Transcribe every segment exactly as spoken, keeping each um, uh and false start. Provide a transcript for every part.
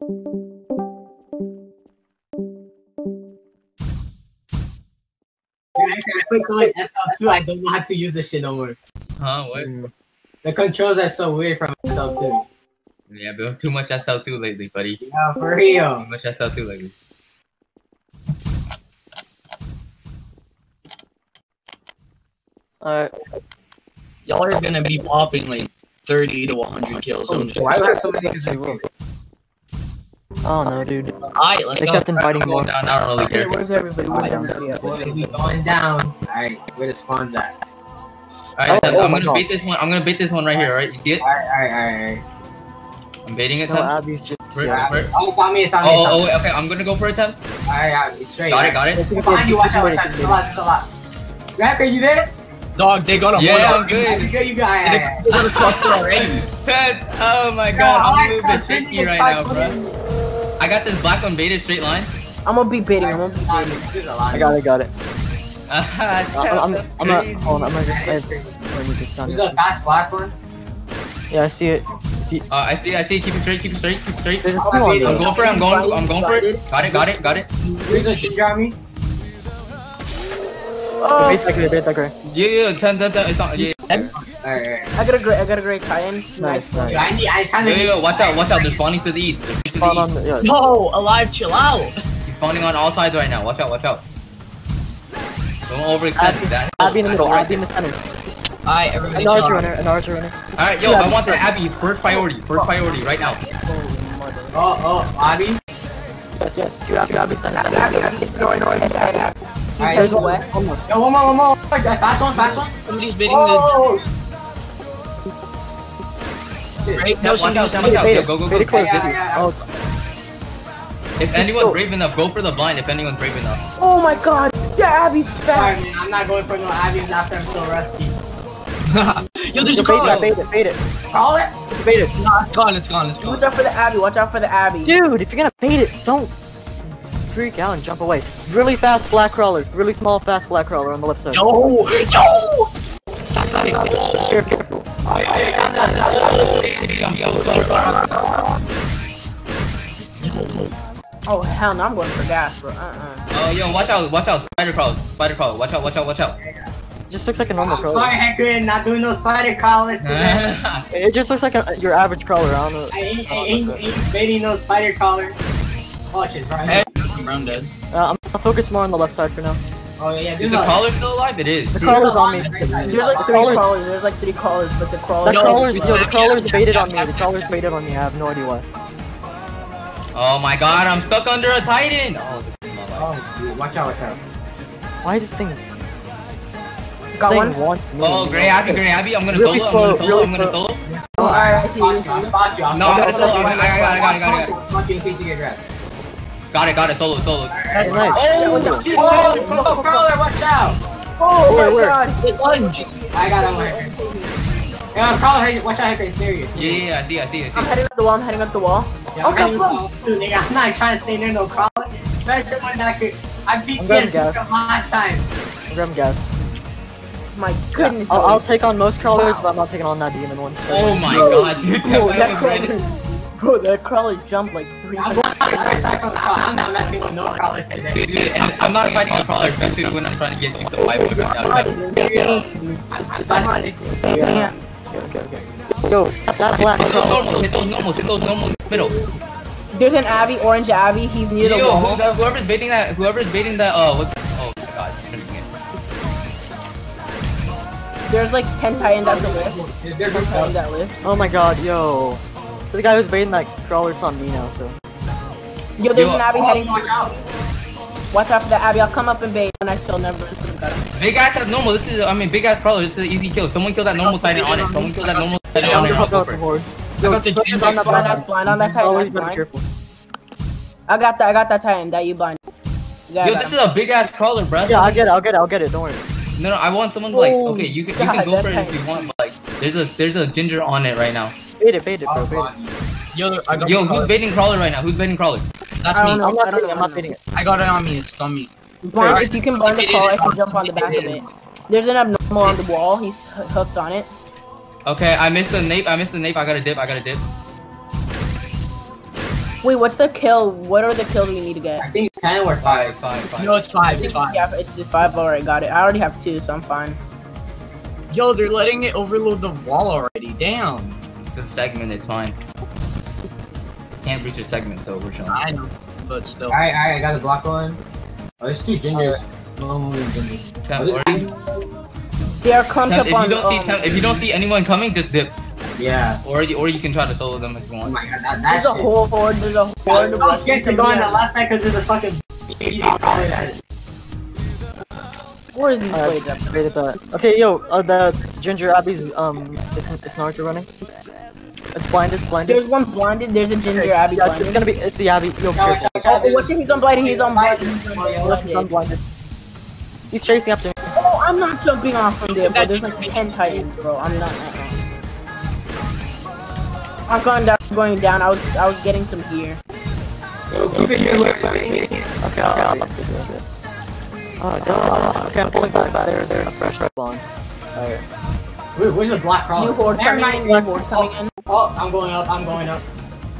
I put so much S L two, I don't know how to use this shit no more. Huh? What? Mm. The controls are so weird from S L two. Yeah, but too much S L two lately, buddy. Yeah, for real. Too much S L two lately. Alright. Y'all are gonna be popping like thirty to one hundred kills. Oh, I'm just why do I have so many niggas right here? I don't know, dude. Alright, let's They go. kept inviting I'm more. going down. I don't really Okay, care. where's everybody? Where's everybody at? Boy, we going down. Alright, where the spawn's at? Alright, Oh, I'm, oh I'm my gonna God. bait this one. I'm gonna bait this one right here. Alright, you see it? Alright, alright, alright, alright. I'm baiting it. No, Ten. Abby's just. Where- Yeah. where- Oh, it's on me, it's on me. Oh, it's on oh, me. wait, okay. I'm gonna go for a ten. Alright, alright, it's straight. Got it, got it. Behind you, watch out, watch out. Still out, still out. Rack, are you there? Dog, they got a Yeah, one I'm good. You good, you good. Alright, alright, alright. They got a cluster already. ten. Oh my Yo, god, I I'm like moving that. fifty right now, bro. I got this black one baited straight line. I'm gonna be baiting. I'm gonna be Alright, baiting. there's a lot I of got it, got it. Ah, Uh, I'm, that's I'm not. crazy. Hold on, I'm not just. I, I need this done. There's a fast black one. Yeah, I see it. Uh, I see, I see. Keep it straight, keep it straight, keep it straight. There's a I'm two on waiting. I'm there. going for it. I'm going. I'm going for it. Got it, got it, got it. There's a ginger on me. Oh, Bait that gray, bait that gray. Yeah, yeah. ten, ten, ten. It's on. Yeah, Alright, alright. I got a great. I got a great Cayenne. Nice, nice. Yo, I need, I kinda yeah, need. yeah. Watch out, watch out. They're spawning to the east. They're to Spawn the on east. the. Yeah. No, alive, chill out. He's spawning on all sides right now. Watch out, watch out. Don't overextend. That. Abby in the middle. Abby in the center. Alright, everybody An archer chill out. runner. An archer runner. All right, yo. I want the Abby first priority. First priority right now. Oh, oh, Abby. Yes, yes. Two Abby. Abby. Alright. There's a wet. One more. Yo, one more, one more. Fast one, fast one. Somebody's bidding Oh, the right Yeah, watch out, watch out. Bait Yo, it. go, go, Bait go. it close. Yeah, yeah, yeah. Oh, If anyone's brave enough, go for the blind. If anyone's brave enough. Oh my god. Yeah, Abby's sorry, fast. man. I'm not going for no Abby's after I'm so rusty. Yo, there's Yo, a bait call. it. Bait it. Bait it. Call it. Bait it. Nah, it's gone, it's gone, it's Watch gone. out for the Abby. Watch out for the Abby. Dude, if you're gonna bait it, don't freak out and jump away. Really fast black crawler. Really small fast black crawler on the left side. Yo, yo. Careful, careful. Oh hell no, I'm going for gas, bro. Uh-uh. Oh, yo, watch out, watch out. Spider crawlers, spider crawler. Watch out, watch out, watch out. It just looks like a normal I'm crawler. sorry, Hector, not doing no spider crawlers today. It just looks like a, your average crawler. I don't know. I ain't, I ain't, ain't baiting no spider crawler. Oh shit, right. Hey, I'm dead. Uh, I'm gonna focus more on the left side for now. Oh yeah, yeah. Is There's the a crawler still alive? It is. The crawler's on me. There's like The three crawler- crawlers. There's like three crawlers, but the crawler. The Yo, crawler's, yo, yo, the yo, crawler's yo, baited yo, on me. yo, The yo, crawler's yo. baited on me. I have no idea why. Oh my god, I'm stuck under a titan. Oh, this is my life. Oh, dude, watch out, watch out. Why is this thing? Got thing one. wants me? Oh, Gray Abby, Gray Abby. I'm gonna Really solo. I'm slow, gonna solo. really I'm gonna slow. solo. Oh, alright, I see you. I'll I'll spot you. I'll No, spot I'm you. gonna solo. I got it, I got it, I got it, I got it. I'll spot you in case you get grabbed. Got it, got it. Solo, solo. That's nice. Oh, shit. Oh, oh, crawler, watch out! Oh Where, my where? god. Hit lunge. I got that one. Yeah, crawler, hey, watch out, Hector, it's serious. Yeah, yeah, yeah, I see, I see, I I'm see. heading up the wall. I'm heading up the wall. Yeah, Oh, I'm heading come up too, nigga. I'm not trying to stay near no crawler. Especially when that could. I beat I'm grabbing this gas. last time. I'm grabbing gas. My goodness. I'll, I'll take on most crawlers, but I'm not taking on that demon one. Oh my Bro, god, dude. Bro, That that was red. crawler, bro, that crawler jumped like three I'm hundred. going on the other side from the crawler. I'm not messing with no crawlers today. Dude, dude, and I'm not fighting a crawler, especially when I'm trying to get used to five point down. I'm not. Yeah. Okay, okay, okay. Yo, that black Hit those crawler. normals, hit those normals, hit those normals. Middle. There's an Abby, orange Abby. He's near the Yo, wall. who, whoever's baiting that, whoever's baiting that, uh, what's, oh my god, I'm missing it. There's like ten Titans at the lift. They're ten good Titans stuff. at lift. Oh my god, yo. So the guy who's baiting that crawler's on me now, so. Yo, there's Yo, an Abby Oh, heading. watch out. Watch out for the Abby. I'll come up and bait, and I still never got him. Big ass has normal, this is, I mean, big ass crawler, this is an easy kill. Someone kill that normal titan on it, someone kill that normal titan on it, I'll go for it. I got the ginger. On that blind, that's blind. On that Titan, Always that's better be blind. careful. I got that. I got that Titan. That you blind. Yeah, I Yo, got this him. is a big ass crawler, bruh. Yeah, I'll get it, I'll get it, I'll get it, don't worry. No, no, I want someone like, Oh, okay, you can, you God, can go that for it if titan. you want, but like, there's a, there's a ginger on it right now. Bait it, bait it, bro, Oh, bait God. it. Yo, I got Yo, the who's baiting crawler right now? Who's baiting crawler? That's I me. don't know. I'm not I don't baiting it, know, I'm I not don't baiting it. I got it on me. It's on me. Blind, if you can blind the call, I can jump on the back of it. There's an abnormal on the wall. He's h- hooked on it. Okay, I missed the nape, I missed the nape, I gotta dip, I gotta dip. Wait, Wait, what's the kill? What are the kills we need to get? I think it's ten or Five, five. five, five. No, it's five. It's five. Yeah, it's just five. Alright, got it. I already have two, so I'm fine. Yo, they're letting it overload the wall already. Damn. It's a segment, it's fine. Can't reach a segment, so we're chilling. I know, but still. Alright, alright, I got the block going. Oh, there's two gingers. No more gingers. Temp, or, Temp, They are clumped if up you on. don't see um, Temp, if you don't see anyone coming, just dip. Yeah. Or you, or you can try to solo them if you Oh want. my god, that, that There's a shit. whole horde. There's a I horde. was of so weapons scared to coming go on in. the left side because there's a fucking easy probably that. Where is these Alright, blades at? baited that. Okay, yo, uh, the Ginger Abby's, um, it's, it's Naruto running. It's blinded, it's blinded. There's one blinded. There's a ginger Abby Yeah, blinded. it's gonna be, it's the Abby. Yo, No, careful. watch out, Oh, what's it? He's on blinded. He's on blinded. He's on Left is blinded. unblinded. He's chasing after me. Oh, I'm not jumping off from there, bro. There's like ten titans, bro. I'm not. Uh-uh. I'm going down. I'm going down. I was. I was getting some gear. Okay, okay, I'll up this shit. Oh, no. Okay, I'm pulling back. There's a fresh red blonde. Alright. Wait, where's the black crawler? New horde Never coming in. mind. New horde coming in. Oh, I'm going up, I'm going up.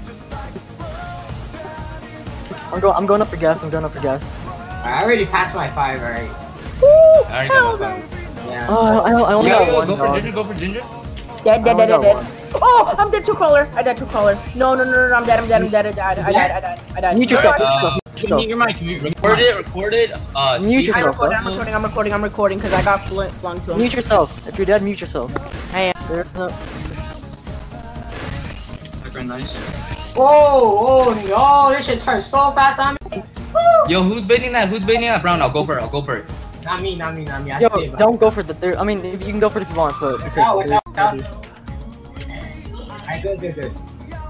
I'm going, I'm going up for gas, I'm going up for gas. I already passed my five, alright. I already got my five. Yeah. Oh, I, I only Yo, got yo, one go for dog. Ginger, go for Ginger. Dead, dead, I dead, only dead, got dead. Oh, I'm dead to crawler. I died to crawler. No, no, no, no, no, I'm dead, I'm dead, I'm dead, I died, I died, I died, I died. Mute No, yourself, no, mute Uh, yourself, mute Can you yourself. hear my computer? Record it, record it. Uh, Mute Steve- I'm yourself. recording, I'm recording, I'm recording, I'm recording, because I got flint flung to him. Mute yourself. If you're dead, mute yourself. I am. There's no... Okay, nice. Whoa, oh no, this shit turns so fast on me. Yo, who's baiting that? Who's baiting that brown? I'll go for it. I'll go for it. Not me, not me, not me. I Yo, saved, don't go for the third. I mean, if you can go for it if you want, but... Watch out, watch out, watch out. Alright, good, good, good.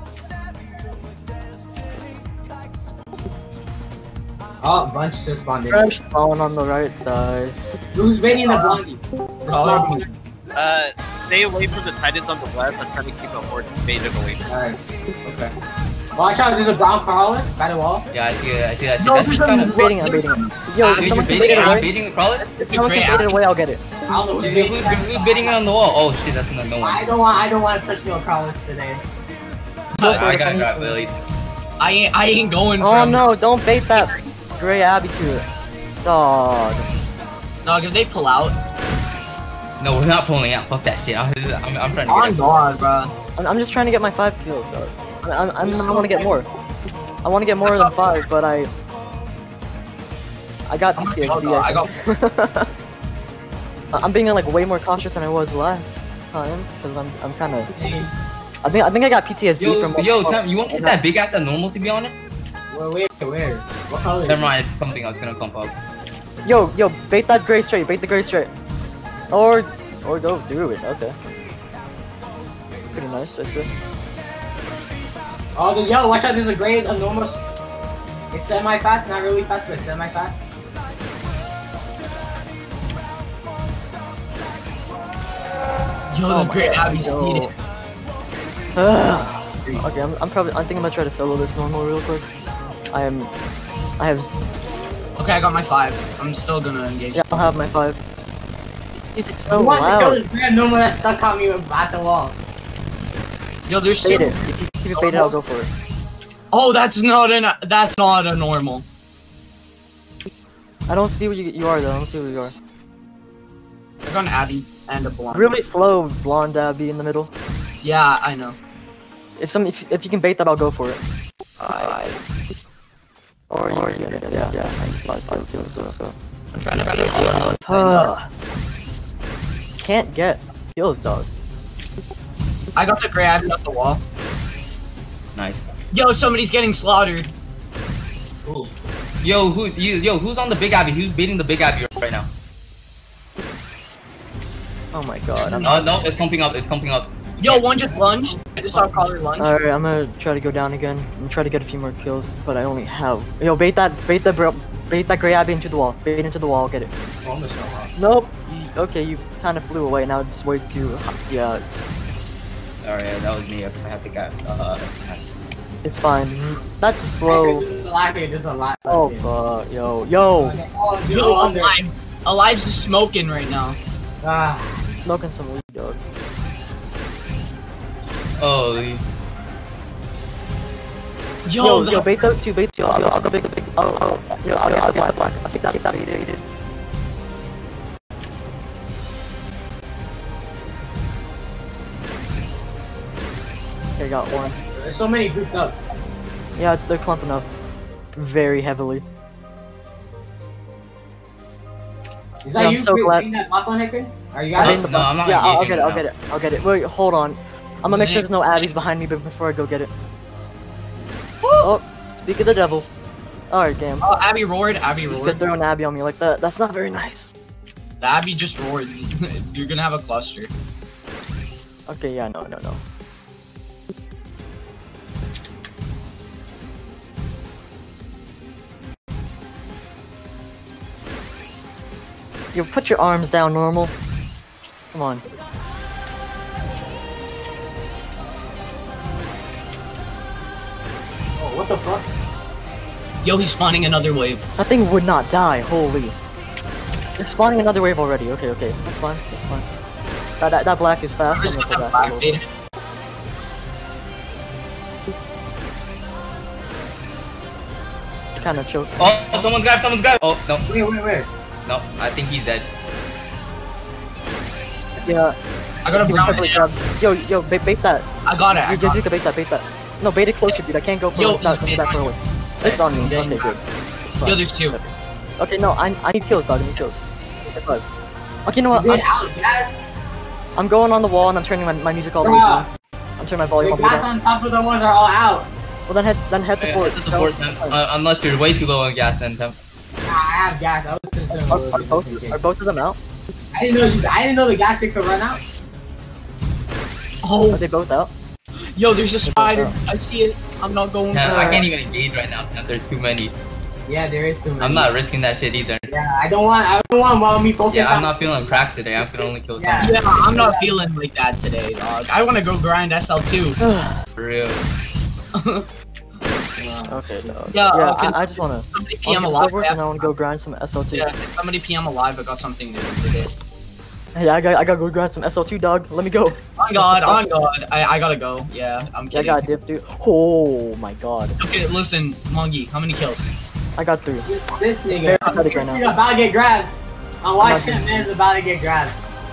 Oh, bunch just spawned in. Fresh spawn on the right side. Who's baiting the blondie? The Oh. blondie. Uh, stay away from the Titans on the left. I'm trying to keep a horde faded away from Alright, okay. Watch out, there's a brown crawler by the wall. Yeah, I see it. I see that. No, That's just kind I'm of. baiting, I'm baiting him. Yo, Wait, if you're someone can baiting bait it? it You're away, baiting the crawler? if someone can bait it away, I'll get it. I don't know who's Who's, baiting who's, it. who's baiting it on the wall? Oh shit, that's no, no one. I don't want, I don't want to touch no crawlers today. Go for I it, got if got anything. Billy. I ain't, I ain't going Oh from. no, don't bait that Gray Abby to it. Dog. Dog, if they pull out. No, we're not pulling out. Fuck that shit. I'm, I'm, I'm trying to On get it. God, bro. I'm, I'm just trying to get my five kills, so. I'm, I'm, I'm, I want to get more. I want to get more than five, but I... I got I'm P T S not- D. I got- I'm being like way more cautious than I was last time, because I'm, I'm kind of... I think, I think I got P T S D Yo, from... yo, Tem, you won't hit that big ass at normal, to be honest? Where, where, where? What color? Never mind, it's something else. It's gonna clump up. Yo, yo, bait that gray straight, bait the gray straight. Or, or go through it, okay. Pretty nice, actually. Oh, the yo, watch out, there's a gray, a normal. It's semi-fast, not really fast, but it's semi-fast. Yo, Oh the my great God, Abby's yo. needed. Okay, I'm, I'm probably, I think I'm gonna try to solo this normal real quick. I am, I have, Okay, I got my five. I'm still gonna engage. yeah, I'll have my five. Music's so Who wants to kill loud. this gray normal that stuck on me at the wall? Yo, there's Bait two. it. If you keep it baited, I'll go for it. Oh, that's not an. That's not a normal. I don't see what you, you are though, I don't see what you are. I got an Abby and a blonde. Really slow blonde Abby in the middle. Yeah, I know. If some, if, if you can bait that, I'll go for it. I... Or, or you, yeah, yeah, yeah, five, five, so, so, so. I'm trying to get it. Uh, can't get kills, dog. I got the gray Abby off the wall. Nice. Yo, somebody's getting slaughtered. Ooh. Yo, who, you, yo, who's on the big Abby? Who's beating the big Abby right now? Oh my god. I'm, No, no, it's pumping up. It's pumping up. Yo, one just lunged. I just saw Crawler lunge. Alright, I'm gonna try to go down again and try to get a few more kills, but I only have. Yo, bait that, bait the bro, bait that gray Abby into the wall. Bait into the wall, get it. Almost no wall. Nope. You- okay, you kind of flew away. Now it's way too. Yeah, it's, Alright, that was me. I have to get. Uh, it's fine. That's slow. There's a lot here, there's a lot. Oh here. fuck, yo, yo, Oh, dude, Yo, under. Alive. Alive's just smoking right now. Ah. smoking some weed, dog. oh, Yo, Yo, the- yo, bait those two, bait two. I'll, I'll go bait the big. Oh, oh, yo, I'll, I'll get the black. I'll keep that, keep that. He did, he did. Okay, got one. There's so many grouped up. Yeah, it's, they're clumping up very heavily. Is Yeah, that I'm you so glad- creating that pop on Hector? Are you I guys? think the No, box- I'm not Yeah, I'll, I'll engaging get it. I'll right get it. I'll get it. Wait, hold on. I'm gonna make sure there's no Abby's behind me before I go get it. Oh, speak of the devil. Alright, damn. Oh, Abby roared. Abby Just roared. throw an Abby on me like that. That's not very nice. The Abby just roared. You're gonna have a cluster. Okay, yeah, no, no, no. You put your arms down, normal. Come on. Oh, what the fuck? Yo, he's spawning another wave. That thing would not die, holy. They're spawning another wave already. Okay, okay. That's fine, that's fine. That, that, that black is fast. I'm gonna pull back a Black little bit. bait. Kinda choked. Oh, someone's grabbed, someone's grabbed. Oh, no, Wait, wait, wait. no, I think he's dead. Yeah. I got a he was brown heavily hit. grabbed. Yo, yo, bait, bait that. I got it. I You, got you it. can bait that, bait that. No, bait it closer, dude. I can't go for Yo, it without coming bait back it. for it. It's on me. Yeah. Okay, good. It's fine. Yo, there's two. Okay, no, I, I need kills, dog. I need kills. Okay, five. Okay, you know what? You did I'm, out gas. I'm going on the wall and I'm turning my, my music all the way Bruh. down. I'm turning my volume The all the way gas down. on top of the ones are all out. Well, then head, then head to Yeah, fort. hit the fort, man. Uh, unless you're way too low on gas, then temp. Nah, I have gas. I was concerned. Are, with are it. both, are both of them out? I didn't know you. I didn't know the gas here could run out. Oh, Are they both out? yo, there's a spider. out. I see it. I'm not going Temp, for I it. can't even engage right now, temp. There's too many. Yeah, there is too many. I'm not risking that shit either. Yeah, I don't want. I don't want while me focus Yeah, I'm on. not feeling cracked today. I'm gonna only kill Yeah. someone. Yeah, I'm not feeling like that today, dog. I want to go grind S L two. For real. Okay, no. Yeah, yeah okay. I, I just wanna. Somebody I'll P M get alive. silver and I wanna go grind some S L two. Yeah, somebody P M alive. I got something to do today. Hey, I got, I gotta go grind some S L two, dog. Let me go. On God, on God. I, I gotta go. Yeah, I'm I kidding. got dip, dude. Oh my god. Okay, listen, Mungie, how many kills? I got three. This, this nigga. Very pathetic right This now. nigga about to get grabbed. I'm watching not that man's about to get grabbed.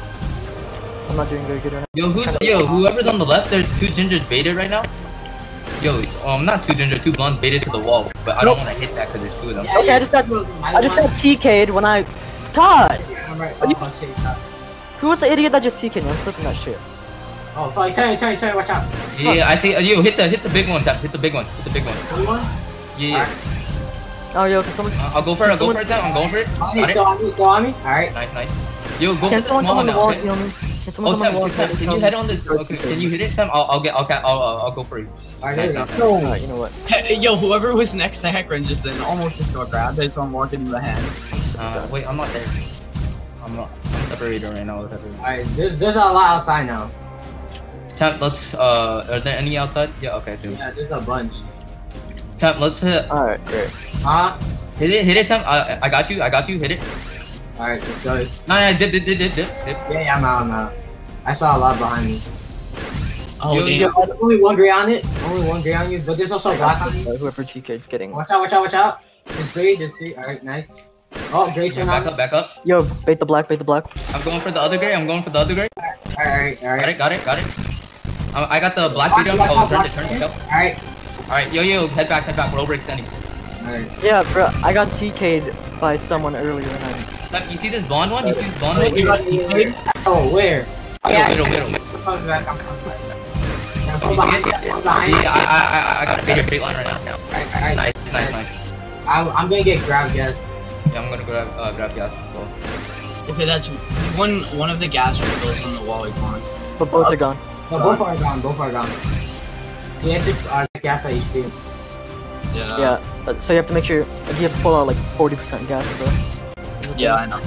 I'm not doing very good right now. Yo, who's yo? Whoever's on the left, there's two gingers baited right now. Yo, um, not two ginger, two blondes baited to the wall, but I don't want to hit that because there's two of them. Yeah, Okay, yeah, I just got- I I just got T K'd when I. God! I'm right. Oh, shit. stop. Who was the idiot that just T K'd me? I'm flipping that shit. Oh, fuck. Turn, turn, turn. Watch out. Yeah, I see. Uh, yo, hit the hit the big one, tap. Hit the big one. Hit the big one. Blue one? Yeah, yeah. Oh, yo, can someone. Uh, I'll go for it. I'll go for it. Tap. I'm going for it. Oh, Got he's it. still on me. Still on me. Alright. Nice, nice. Yo, go Can for the someone small come on one the now. wall? Okay? You know me? Can someone Oh, come on the wall? tap, tap, can you head on the? Okay, can you hit it, Sam? I'll, I'll get. I'll, I'll, I'll, I'll go for you. Alright, there we go. Nice, No. Alright, you know what? Hey, yo, whoever was next to Heckran just then almost just got grabbed. So I'm walking in the hand. Uh, wait, I'm not there. I'm not. I'm separated right now. Whatever. Alright, there's, there's a lot outside now. Tap. Let's. Uh, are there any outside? Yeah. Okay, too. Yeah, there's a bunch. Tap. Let's hit. Alright, great. Huh? Hit it. Hit it, Tap. I, I got you. I got you. Hit it. Alright, let's go. No, no, dip, dip, dip, dip, dip, dip. Yeah, yeah, I'm out, I'm out. I saw a lot behind me. Oh, Yo, damn. yo. There's only one gray on it. Only one gray on you, but there's also a black on you. Uh, whoever T K'd's getting. Watch out, watch out, watch out. There's three, there's three. Alright, nice. Oh, gray turn Back on. up, back up. Yo, bait the black, bait the black. I'm going for the other gray. I'm going for the other gray. Alright, Got alright. it, got it, got it. Um, I got the black leader. Oh, turn it, turn it. Yep. Alright. Alright, yo, yo, head back, head back. We're overextending. Alright. Yeah, bro, I got T K'd by someone earlier and I. Step, you see this blonde one? You see this blonde Wait, one? you got T K'd? Oh, where? Oh, yeah. Middle, middle, middle. I'm coming back, I'm coming back. I'm You coming see behind it? you, I'm Yeah, behind you. I, I, I, I got a bigger straight line right now. Alright, alright. Nice, nice, nice. I'm, I'm gonna get grabbed, guys. Yeah, I'm gonna grab, uh, grab gas. So. Okay, that's one. One of the gas refills on the wall is gone. But both are gone. No, both are gone, both are gone. The answer uh, gas at H P. Yeah. Yeah, but, so you have to make sure. Like, you have to pull out like forty percent gas, so. Yeah, I know.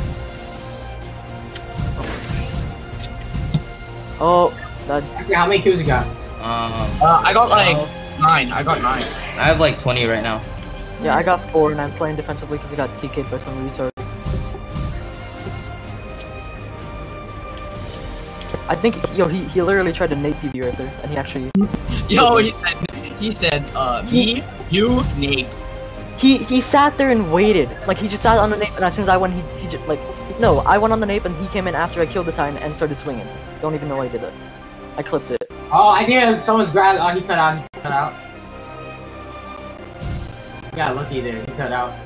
Oh, that. Okay, how many kills you got? Um, Uh, I got like well, nine. I got nine. I have like twenty right now. Yeah, I got four and I'm playing defensively because I got T K'd by some retard. I think, yo, he, he literally tried to nate P B right there, and he actually. Yo, he said. He said. Uh, me. You Nate. He he sat there and waited. Like he just sat on the nape, and as soon as I went, he he just like no. I went on the nape, and he came in after I killed the Titan and started swinging. Don't even know why I did it. I clipped it. Oh, I think someone's grabbed. Oh, he cut out. He cut out. Yeah, lucky there. He cut out.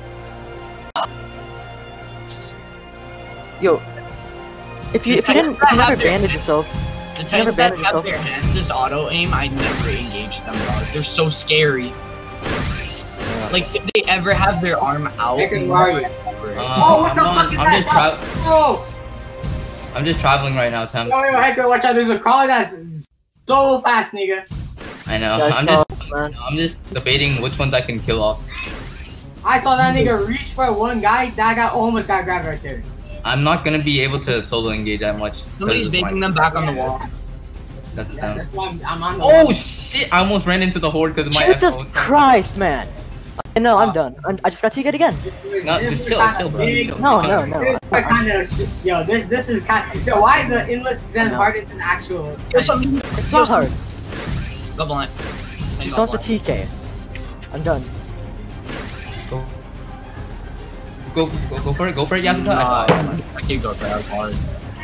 Yo, if you if you didn't if you never bandage yourself, The never Titans that bandage have yourself. their hands as auto aim, I never engage them, dog. They're so scary. Like, if they ever have their arm out. Hector, where are you? Uh, Oh, what I'm, the on- fuck is I'm that? just tra- Oh! I'm just traveling right now, Tim. Yo, yo, Hector, watch out. There's a crawler that's so fast, nigga. I know. Guys, I'm follow, just, man. I'm just debating which ones I can kill off. I saw that nigga reach for one guy. That guy almost got grabbed right there. I'm not gonna be able to solo engage that much. Somebody's because of baiting my- them back on the wall. That's Yeah, them. that's why I'm, I'm on the Oh wall. shit! I almost ran into the horde because of my Jesus F O. Christ, man. No, I'm done. I'm, I just got T K'd again. No, This just is chill, kinda chill, bro. big. Chill, No, chill. no, no. This is kind of yo. This this is kind. Yo, why is the endless Zen know. harder than actual? Yo, some- It's not hard. Go blind. You just don't have to T K. I'm done. Go. Go, go, go for it, go for it, Yasuka. I saw Nah, it. I can't go for that hard.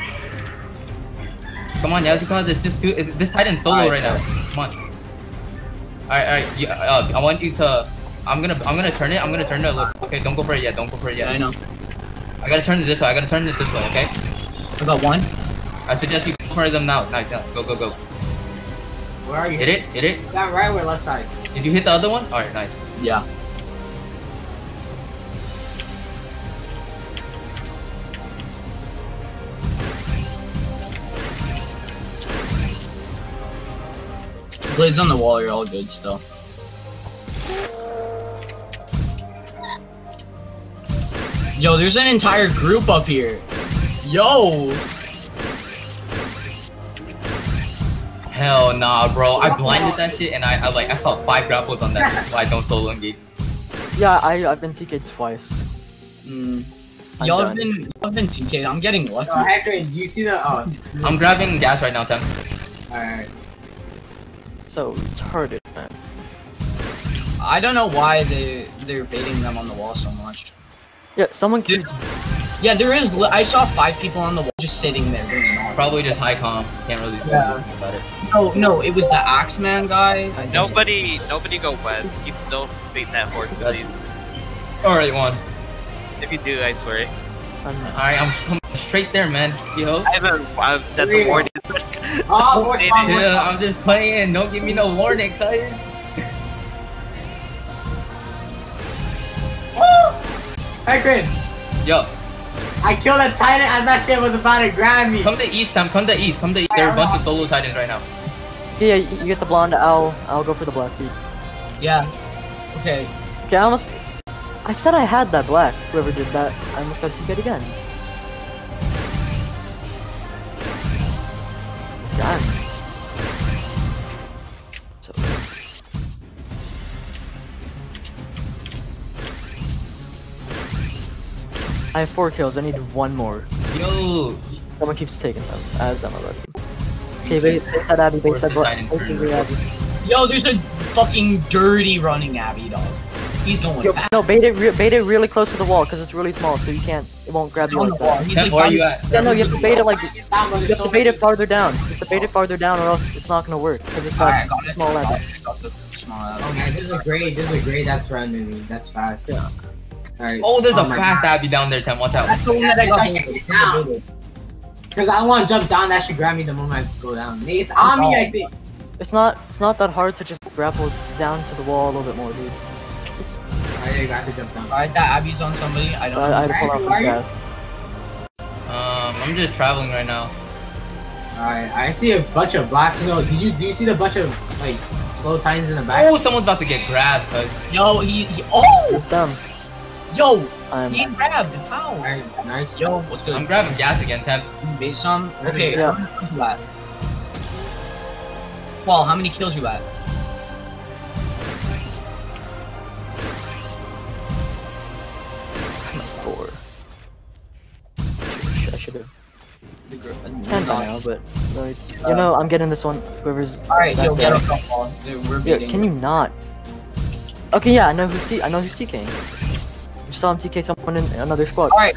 Come on, Yasuka. It's just too. It, this Titan's solo Alright. right now. Come on. Alright, alright. Yeah, uh, I want you to. I'm gonna, I'm gonna turn it. I'm gonna turn it. Look. Okay, don't go for it yet. Don't go for it Yeah, yet. I know. I gotta turn it this way. I gotta turn it this way. Okay. I got one. I suggest you go for them now. Nice, now. Go, go, go. Where are you? Hit it. Hit it. That right or left side? Did you hit the other one? Alright, nice. Yeah. Blades on the wall are all good still. Yo, there's an entire group up here. Yo! Hell nah, bro. I blinded that shit and I, I like, I saw five grapples on that. That's why I don't solo engage. Yeah, I I've been T K'd twice. Mm. I'm Y'all done. have been, y'all have been T K'd. I'm getting lucky. Yo, Hector, do you see the? Oh, I'm grabbing gas right now, Tim. alright. So retarded, man. I don't know why they they're baiting them on the wall so much. Yeah, someone Dude. keeps. Yeah, there is. li- I saw five people on the wall just sitting there doing nothing. Probably just high comp. Can't really do Yeah. anything about it. No, no, it was the Axeman guy. I think. Nobody, nobody go west. Keep don't bait that horde, That's- please. Alright, one. If you do, I swear. I'm, Alright, I'm coming straight there, man. Yo. I haven't. Uh, that's Three. a warning. Oh, more spawn, more Yeah, spawn. I'm just playing. Don't give me no warning, cuz. Hector, Yo, I killed a Titan as that shit was about to grab me. come to east, Tim. Come to east. Come to east. There are a bunch of solo titans right now. yeah, you, you get the blonde. I'll I'll go for the black seed. Yeah. Okay. Okay, I almost. I said I had that black. Whoever did that, I almost got T K'd again. Damn. So. I have four kills. I need one more. Yo, Someone keeps taking them as I'm already. Okay, bait, bait that Abby, bait that Force the black. Titan Bait turn. the Abby. Yo, there's a fucking dirty running Abby dog. He's going Yo, back. no, bait it, re bait it really close to the wall because it's really small, so you can't. It won't grab He's you on like the wall. that. He's Tim, like, where are you at? Yeah, no, you have to bait it like. It's down, but You there's have so to bait many- it farther down. You have to bait it farther down, or else it's not gonna work because it's got Alright, got it. small Got Abby. it. Got the small Abby. Oh man, this is a grade. This is a grade that's running me. That's fast. Yeah. Alright. Oh, there's a my fast God. Abby down there, Tim. Watch out. That's the one that I got. It's like it's down. Cause I want to jump down. That should grab me the moment I go down. It's on me, I think. It's not. It's not that hard to just grapple down to the wall a little bit more, dude. Alright, I got to jump down. Alright, that Abby's on somebody. I don't I, I had know. to pull out Where are the you? gas. Um, I'm just traveling right now. Alright, I see a bunch of blacks. No, do you do you see the bunch of like slow titans in the back? Oh, someone's about to get grabbed, cuz. Yo, he, he. Oh! It's them. Yo! I'm. He grabbed. How? Alright, nice. Yo, what's good? I'm grabbing gas again, Tim. Base some. Okay, Yeah. how many kills you at? Paul, how many kills you at? Four. I should have The gr- ten by now, but like, you know, I'm getting this one. Whoever's Alright, back yo, get there. up, Paul. Dude, we're Yeah, beating. can you not? Okay, yeah, I know who's T. I know who's TKing. I just saw him T K someone in another squad. Alright.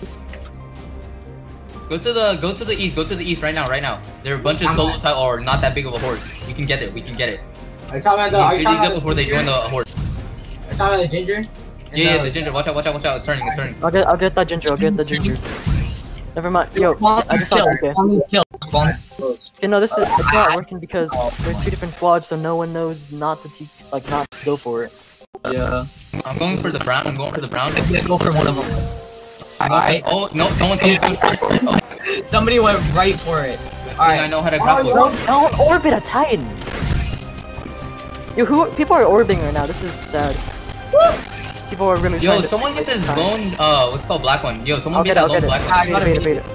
Go to the go to the east. Go to the east right now. Right now. There are a bunch of solo type or not that big of a horde. We can get it. We can get it. Are you talking about the? Are you Beat talking these about up before they join the horde. Are you talking about the ginger? And Yeah, yeah, the- the ginger. Watch out! Watch out! Watch out! It's turning. It's turning. I'll get I'll get that ginger. I'll get the ginger. Never mind. Yo, I just saw kill. T K. Kill. Spawn. Okay, no, this is it's not working because there's two different squads, so no one knows not to T like not to go for it. Yeah. I'm going for the brown. I'm going for the brown. Yeah, go for one of them. Alright. Oh no! Someone someone someone. Oh, Somebody went right for it. I Alright. know how to Oh, grapple. yo, Don't orbit a Titan! Yo, who people are orbiting right now? This is sad. People are really Yo, trying to- someone get this lone. Uh, what's it called black one? Yo, someone I'll get get it, that I'll lone get it. black one. I got Bait it. it, bait it.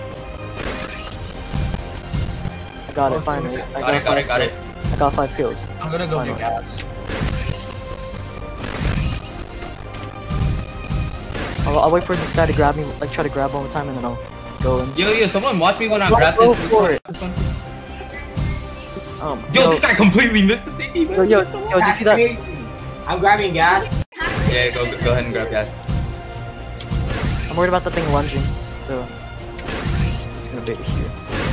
I got it, finally. I Got it. Got it. Got it. I got five kills. I'm gonna go get gas. I'll, I'll wait for this guy to grab me, like try to grab one more time and then I'll go in. Yo, yo, someone watch me when I Go- grab go this. for it. this one. Um, Yo, yo, this guy completely missed the thingy. yo, yo, yo, did you that's see that? crazy. I'm grabbing gas. Yeah, go go ahead and grab gas. I'm worried about the thing lunging, so I'm just gonna bait it here.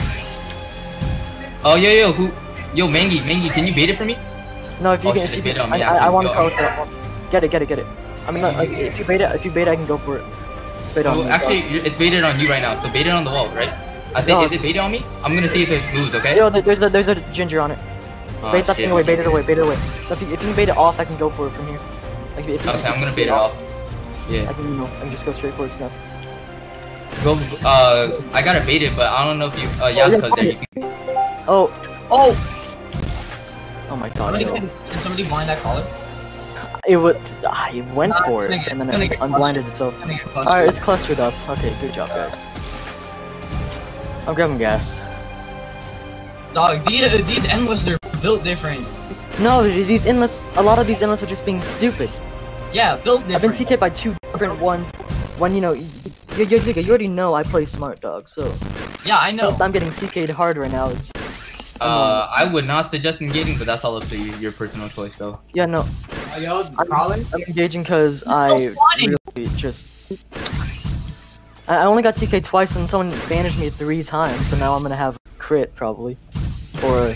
Oh, yo, yo, who? Yo, Mangy, Mangy, can you bait it for me? No, if you Oh, can, shit, if you it's bait can, on me, I, I, I actually. want to Yo, call it that one. Get it, get it, get it. I mean, like, if you bait it, if you bait it, I can go for it. It's bait on Well, me. actually, you're- it's baited on you right now, so bait it on the wall, right? I think No. is it baited on me? I'm gonna see if it moves, okay? Yo, there- there's a there's a ginger on it. Oh, Bait that shit. thing away, bait it away, bait it away. So if you, if you can bait it off, I can go for it from here. Like, if you Okay, can I'm gonna bait it off. Yeah. I can, you know, I can just go straight for it stuff. Go. Uh, I gotta bait it, but I don't know if you. Uh, yeah, Oh, yeah, because there you can. Oh, Oh! oh my god. Somebody yo. can, can somebody blind that collar? It was, ah, it went Nah, for it's it, gonna get- and then it's gonna it get unblinded itself. I think it's clustered. Alright, it's clustered up. Okay, good job, guys. I'm grabbing gas. Dog, these, these endless are built different. No, these endless, a lot of these endless are just being stupid. Yeah, built I've been different. T K'd by two different ones. When, you know, you, you, you, you already know I play smart, dog, so. Yeah, I know. Since I'm getting T K'd hard right now, it's. Uh, I would not suggest engaging, but that's all up to you. Your personal choice, though. Yeah, no. Oh, yo, I'm, Colin. I'm engaging because I funny. really just. I I only got T K'd twice and someone banished me three times, so now I'm gonna have crit probably. Or.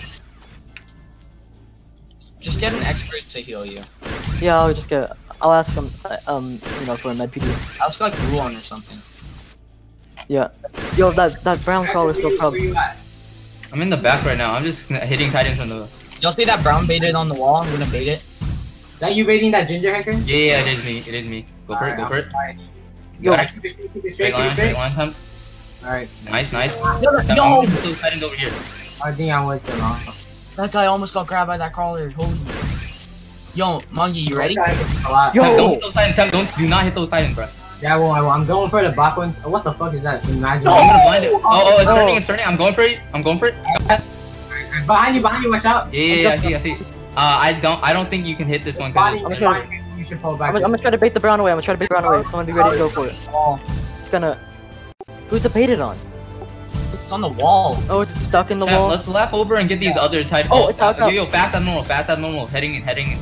Just get an expert to heal you. Yeah, I'll just get. I'll ask him, uh, um, you know, for a med P D. Ask like Ruan or something. Yeah. Yo, that that brown collar still Where probably. you at? I'm in the back right now. I'm just hitting titans from the. Y'all see that brown baited on the wall? I'm gonna bait it. That you baiting that ginger hacker? Yeah, yeah, it is me. It is me. Go for it. Go for it. Alright. Yo, Got it. Keep it straight, keep it Straight straight, keep line. it Straight straight. line time. Alright. Nice, nice. No, I'm no, gonna put those titans over here. I think I went too long. that guy almost got grabbed by that crawler. Holy. Yo, Monkey, you ready? A lot. Yo. Temp, don't hit those titans. Temp, don't do not hit those titans, bro. Yeah, well, I- I'm going for the black ones. Oh, what the fuck is that? Imagine. I'm gonna blind it. Oh, oh, it's Oh. turning. It's turning. I'm going for it. I'm going for it. Behind you, behind you, watch out. Yeah, yeah, yeah, I see, I see. Uh, I don't, I don't think you can hit this one. Cause Behind you, it's- I'm behind you, you should pull back. I'm, gonna- I'm gonna try to bait the brown away. I'm gonna try to bait the brown away. Someone be ready to go for it. Oh, It's gonna. Who's it baited on? it's on the wall. Oh, is it stuck in the Temp, wall? let's lap over and get these other titans. Oh, Oh, it's out, uh, out. yo, yo, fast as normal, fast as normal. Heading in, heading in.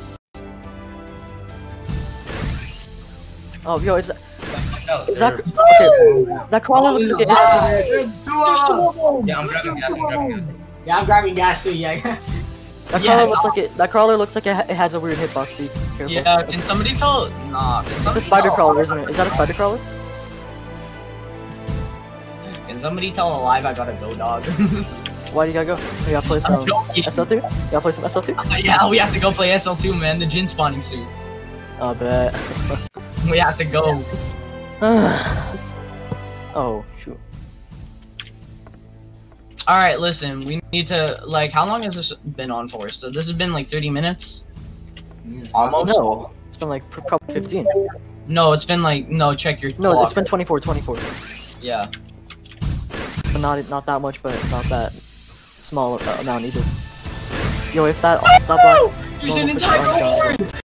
Oh, yo, is that, Watch out, is that, they're- okay, that crawler Oh, looks there's like a it has, lot there. There's two of them. Yeah, I'm grabbing gas. I'm grabbing gas. Yeah, I'm grabbing gas too. Yeah. that Yeah, crawler looks like it, that crawler looks like it, ha- it has a weird hitbox, be careful. Yeah, can somebody tell? Nah, can It's a somebody spider tell crawler, isn't it? Is that a spider crawler? Can somebody tell Alive I gotta go, dog? Why do you gotta go? You gotta play I'm some joking. S L two? You gotta play some S L two? Yeah, we have to go play S L two, man. The Jin spawning suit. Oh, bet. We have to go. Oh, shoot. Alright, listen, we need to, like, how long has this been on for? So this has been like thirty minutes? Almost? No, it's been like pr- probably fifteen. No, it's been like, no, check your No, clock. it's been twenty-four, twenty-four. Yeah. But not not that much, but not that small uh, amount either. Yo, if that that black There's normal an fish entire aren't gone, horde!